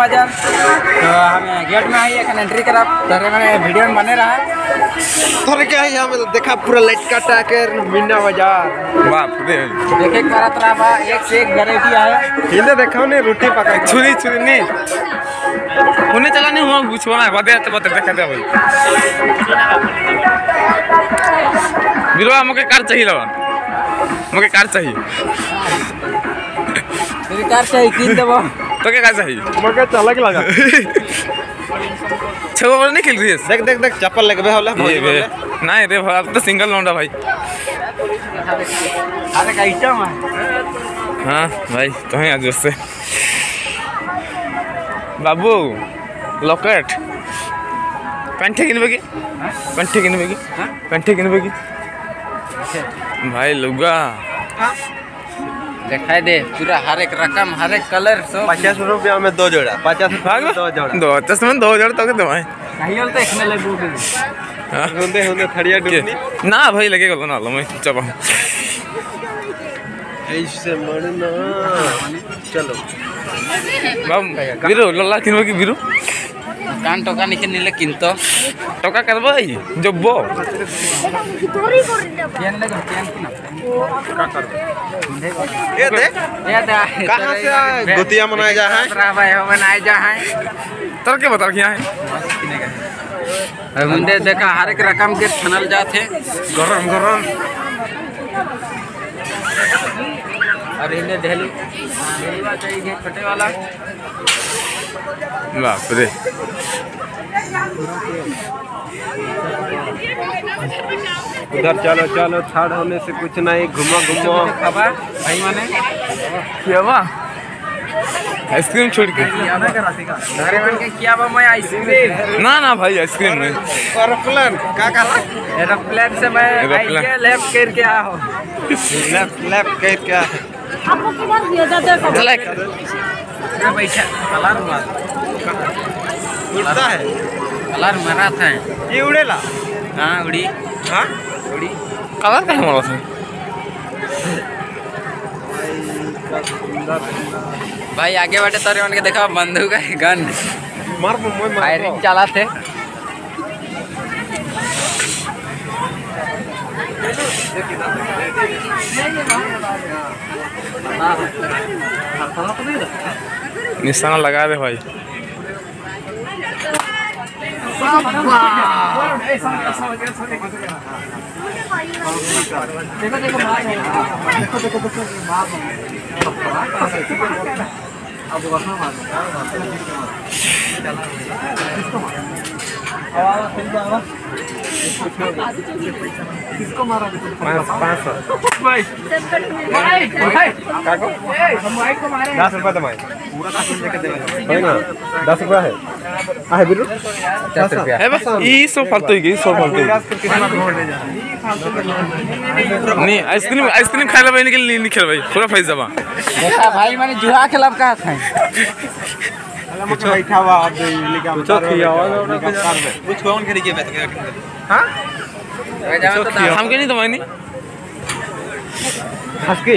बाजार तो हमें गेट में आई एक एंट्री करा तो मैंने वीडियो में बने रहा थोड़े क्या है हमें देखा पूरा लाइट काटा कर मीना बाजार बाप रे देखे करत रहा बा एक से एक वैरायटी है इन्हें देखा ने रोटी पका छुरी छुरी नहीं उन्हें चला नहीं हुआ कुछ होना बता देखा दे भाई बिरवा मुझे कार चाहिए लगा मुझे कार चाहिए तेरी कार चाहिए किन देबो तो क्या कार चाहिए मुझे चलक लगा छो वाला नहीं खेल रही है देख देख देख चप्पल लगबे होला नहीं रे भाई अब तो सिंगल लौंडा भाई अरे का आइटम है हाँ भाई तो है आज से बाबू लॉकेट कंठे किनबे की कंठे किनबे की भाई लुगा दिखाई दे पूरा हर एक रकम हर एक कलर सब 50 रुपया में 2 जोड़ा 50 में 2 जोड़ा 2 जोड़ा तो के भाई कहीं होल तो इखने लगू हां होंदे थड़िया डुबनी ना भाई लगे गलो ना लो मैं चबा ऐसे मरना चलो बाबू बिरु लल्ला किनबे की बिरु कान टका निके निले किंतो टका करबई जब्बो केन लगे केन का कर ये देख कहां से गुतिया मनाया जा है भाई हो बनाया जा है तर के बता क्या है मुंडे देखा हर एक रकम के छनल जाते गरम गरम और इन्हें ढेली वाला चाहिए छोटे वाला बाप रे उधर चलो चलो छाड़ होने से कुछ नहीं घुमा घुमा खबर भाई माने क्या बा आइसक्रीम छोड़ के घरे मन के क्या बा मैं आइसक्रीम ना भाई आइसक्रीम नहीं एरोप्लेन का कहा एरोप्लेन से मैं आइए लेफ्ट करके आ हो लेफ्ट कह क्या आपको किधर दिया जाता है चला बैठा कलर मार उड़ता है कलर मरा था ये उड़ेला हाँ उड़ी हाँ उड़ी कलर का हमारा से भाई आगे बैठे तारे मन के देखा बंदूक है गन मार मैं फायरिंग चला थे निशाना लगा दे भाई किसको मारा 500 भाई काको हम भाई को मारे 10 रुपया दमाई पूरा 10 लेके दे ना 10 रुपया है आहे बिरु 10 रुपया है बस ई सब फालतू ही सब फालतू नहीं आइसक्रीम खाए ला भाई नहीं खेल भाई पूरा पैसा जमा देखा भाई मैंने जुआ खिलाफ कहा था कुछ बैठा हुआ अब लेके कुछ खिया कुछ कौन खरीद के बैठ गया हां हम के नहीं तो नहीं हंसके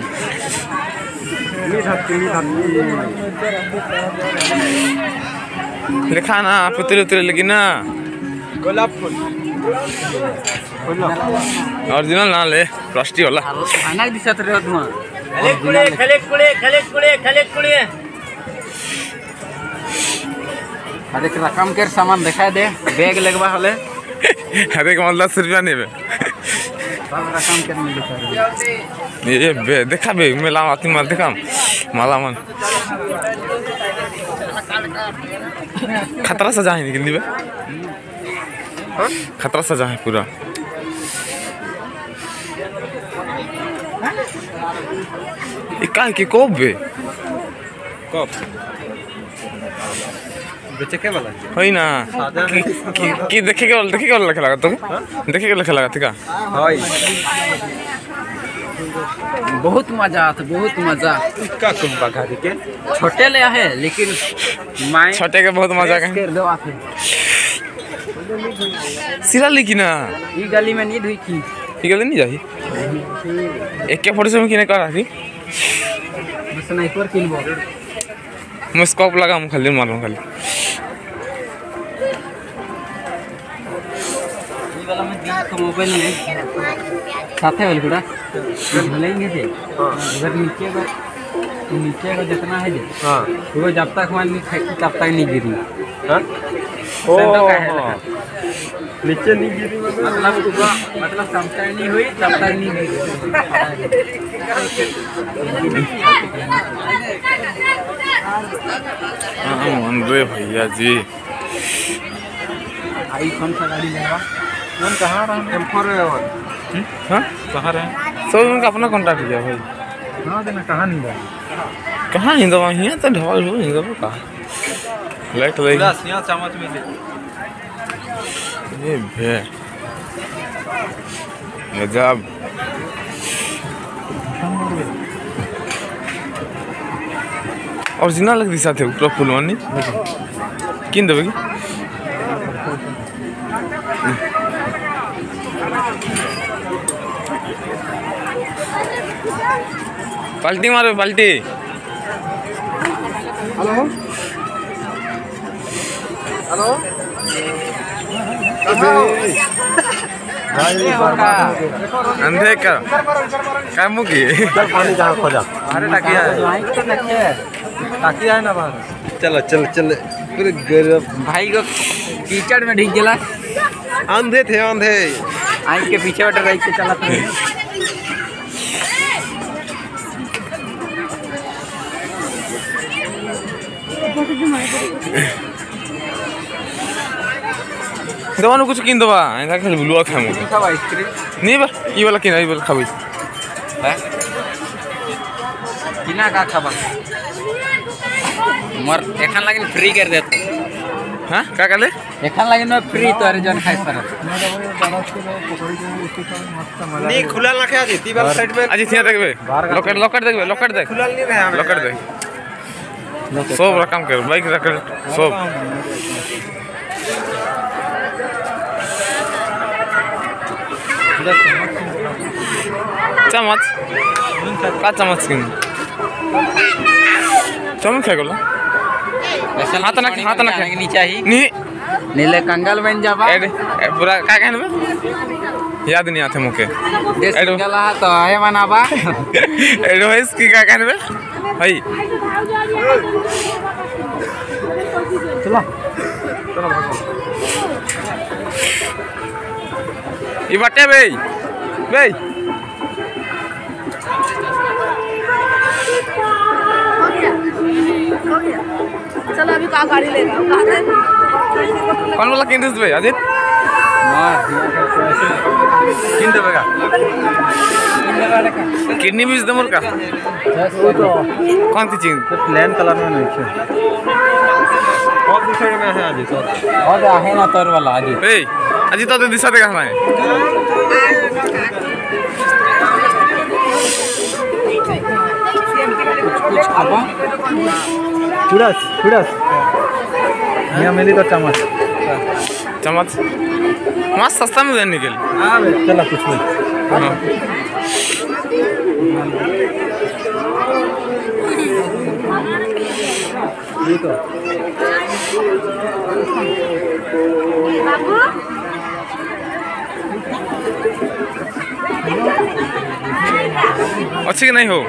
लिखा ना पुतले उतरे लेकिन ना गुलाब फूल ओरिजिनल ना ले प्लास्टिक वाला खाना दिसत रहे धुआं खले हर एक रकम के सामान दिखाई दे बैग लगवा हले हर एक मतलब 10 रुपया नहीं सब रकम के नहीं दिखा ये बे देखा बे मेला आती मार देखा माला मन खतरा सजा है निकल बे खतरा सजा है पूरा इकाई के कोब बे कब बेचे के वाला होई ना की देखे के वाला लिखा लगा तो देखे के लिखा लगा ठीक हाय बहुत मजा आता बहुत मजा का कुंबा घारी के छोटे ले है लेकिन माय छोटे के बहुत मजा का कर दो आते सिरा लेकिन ना ई गली में नहीं धुई की ई गली नहीं जाही एक के फोटो से में किने करा थी स्नाइपर किनबो मैं स्कोप लगा खाली मारूँ खाली मोबाइल में साथे वाले पूरा लेंगे थे उधर नीचे का जितना है जे हां वो जब तक मान तब तक नहीं गिरी हां ओ नीचे नहीं गिरी मतलब समझाई नहीं हुई तब तक नहीं गिरी अरे भैया जी आई कौन सा गाड़ी लेगा हम कहां रहा M4 हाँ कहां रहे सब उनका अपना कॉन्टैक्ट किया भाई हां देना कहां नहीं रहा कहाँ हिंदवा हियाँ तो ढोल हो हिंदवा कहाँ लाइट लगी पूरा सिया चम्मच में ले ये भे गजब ओरिजिनल लग दिशा थे पूरा फुलवानी किन देवे की पलटी मारो पलटी हेलो हेलो अंधे का काय मुकी पानी जहाँ खोजा अरे टाकिया ताकि है ना बाहर चलो चल चल पूरे गरब भाई को कीचड़ में ढीक गया अंधे थे अंधे आई के पीछे बैठ रही के चला था दवानो कुछ किन दवा ऐसा खाली बुलवा खा मुझे सब आइसक्रीम नहीं बा ये वाला किन ये वाला खाबी किना का खाबा मर एखन लागिन फ्री कर देत हां का कहले एखन लागिन में फ्री तो अरे जन खाइ पर नहीं खुला ना क्या देती वाला साइड में आज थिया देखबे लॉकर देखबे लॉकर देख खुला नहीं रहा लॉकर देख सब रकम कर बाइक रख सब चम्मच का चम्मच किन चम्मच खाए गलो हाथ ना नीचे ही नहीं नीले कंगाल बन जाबा पूरा का कहनबे याद नहीं आते मुके देश गला तो आए मनाबा एडवाइस की का कहनबे भाई चलो ये बटे बे चलो अभी का गाड़ी लेगा कौन वाला किन दे अजित किन देबेगा किडनी बीज दे मोर का कौन सी चीज प्लेन कलर में नहीं है और दूसरे में है अजी तो और आहे ना तोर वाला आज ए अजी तो दिशा देखा है कुछ खाबा चूड़स यहाँ मिली तो चम्मच मस्त सस्ता में देने के लिए चला कुछ नहीं ये तो अच्छी कि नहीं हो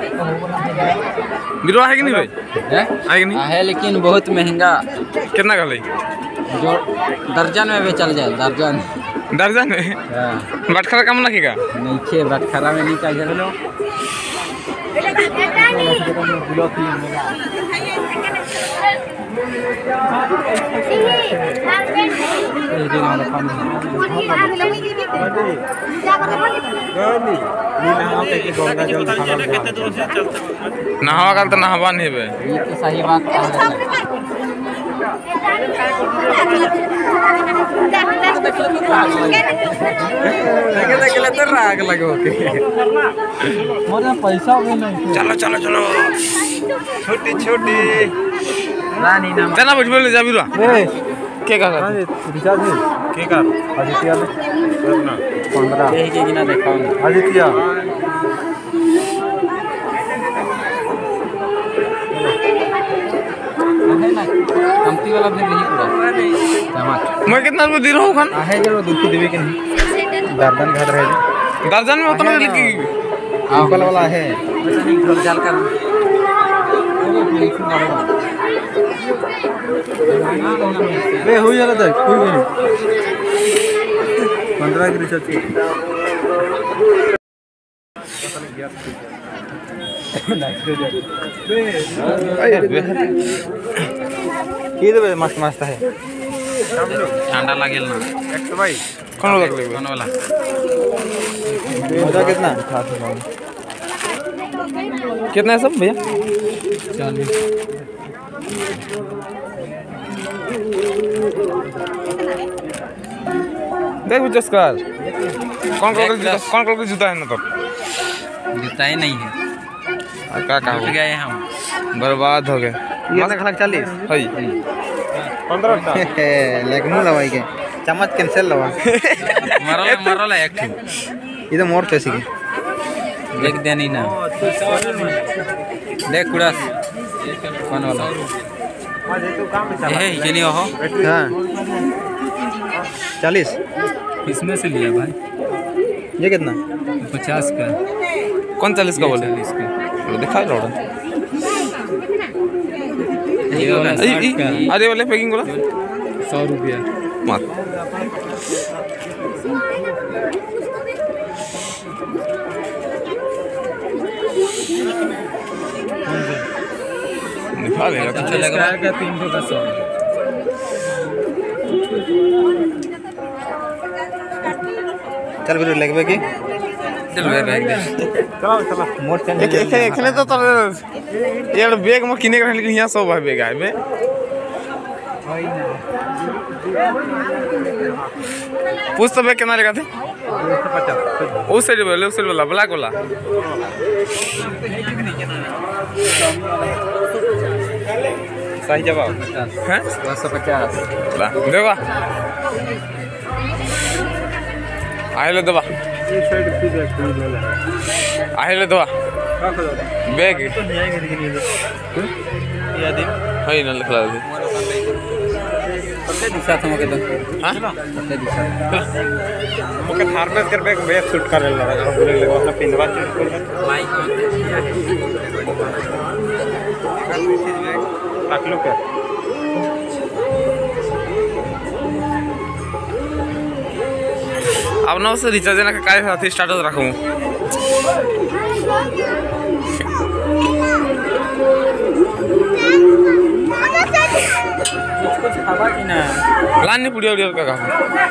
बिरवा है कि नहीं भाई है कि नहीं है लेकिन बहुत महंगा कितना का जो दर्जन में बेचल जाए दर्जन में बटखरा कम ना किका नहीं खे बटखरा में नहीं चाहिए नहावा कल तो नहावा नहीं बे ये तो सही बात देख तो राग लगो के मोरे पैसा भी नहीं चलो छोटी रानी नाम चला बैठ बोल जा बिरवा के का रिचार्ज है के का आदित्य ने 15 के गिना देखाओ आदित्य है ना कमती वाला भी नहीं पूरा चमक मैं कितना रुपये दिन होगा आहे जो दूध को देवे के नहीं दर्जन घर रहे दर्जन में उतना लिखी अंकल वाला है नहीं घर जाल कर बे हुई जाला देख हुई गई 15 की रिसर्च की देबे मस्त मस्त है ठंडा लागेल ना 122 कौन लग ले कौन वाला मुझे कितना कितना है सब भैया 40 देख बुझस्कर कौन कौन का जूता है ना तो जूता ही नहीं है क्या टूट गए हम बर्बाद हो गए ये ना खलक 40 हई 15 का लेकिन लवाई के चम्मच कैंसिल लवा मरल एक ठो ये तो मोर कैसी के देख देनी ना देख कुड़ास कौन वाला ये नहीं हो हां 40 इसमें से लिया भाई ये कितना 50 का कौन 40 का बोले 40 का दिखा लो ये वाला 60 का अरे वाले पैकिंग बोला 100 रुपया मत दिखा देगा तो चलेगा का 300 का 100 चल फिर लगबे की चल वे बैग दे चलो चलो मोर चेंज एखने तो तर यार बैग में किने के लेकिन यहां सब बैग है बे पूछ तो बैग कितना लगा थे 150 उस साइड वाला ब्लैक वाला सही जवाब हैं 250 ला देवा आइले देवा ये साइड की देख ले ले आइले देवा रख दो बैग तो नहीं आएगा लेकिन ये दिन हई न लिखला दे पत्ते दिशा तुम के तो हां पत्ते दिशा मुके थार्मेस कर बैग बैग शूट कर ले लगा बोले ले अपना पिनवा चेंज कर माइक रख लो क्या अब ना उसे रिचार्ज ना काय साथी स्टार्टस रखूं कुछ हवा की ना लानी पुड़िया उड़िया का कहा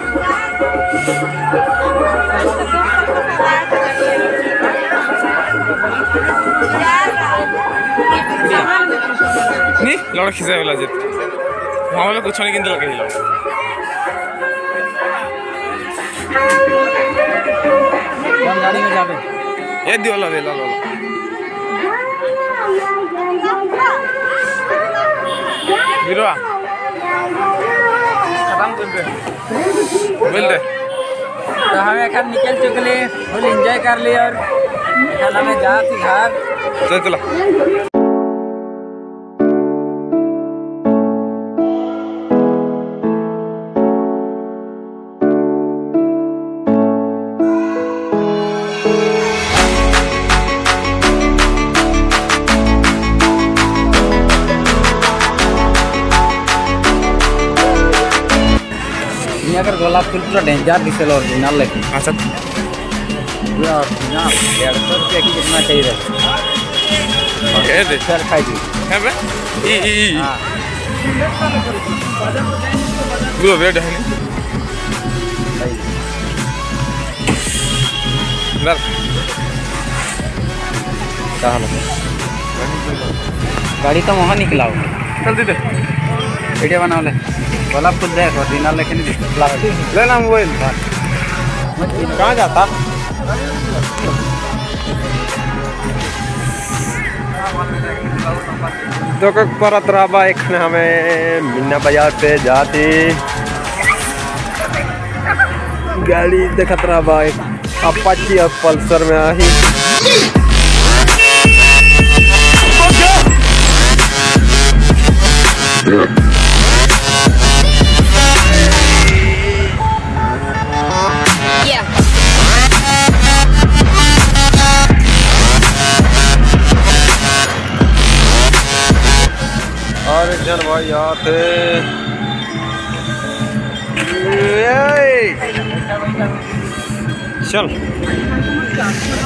नहीं लड़ा खिसा वाला जेत हमारे कुछ नहीं किंतु लगे हिलो कौन गाड़ी में जावे ये दियो ला ला बिरवा खत्म कर दे बोल दे तो हमें खान निकल चुकले फुल एंजॉय कर ली और खाना में जा थी घर चल चला अगर गोलाप फूल पूरा डेंजर दिखे ओरिजिनल लेकिन अच्छा पूरा ओरिजिनल 150 रुपये की कितना चाहिए ओके दे सर खाई है बे ई हाँ पूरा वेट है नहीं गाड़ी तो वहाँ निकला हो चल दे वीडियो बनाओ ले गोलाप फूल देख ओरिजिनल लेकिन लेना मोबाइल कहाँ जाता तो करत रहा एक हमें मीना बाजार पे जाती गाड़ी देखत रहा एक अपाची और पल्सर में आई रंजन भाई यहाँ थे। चल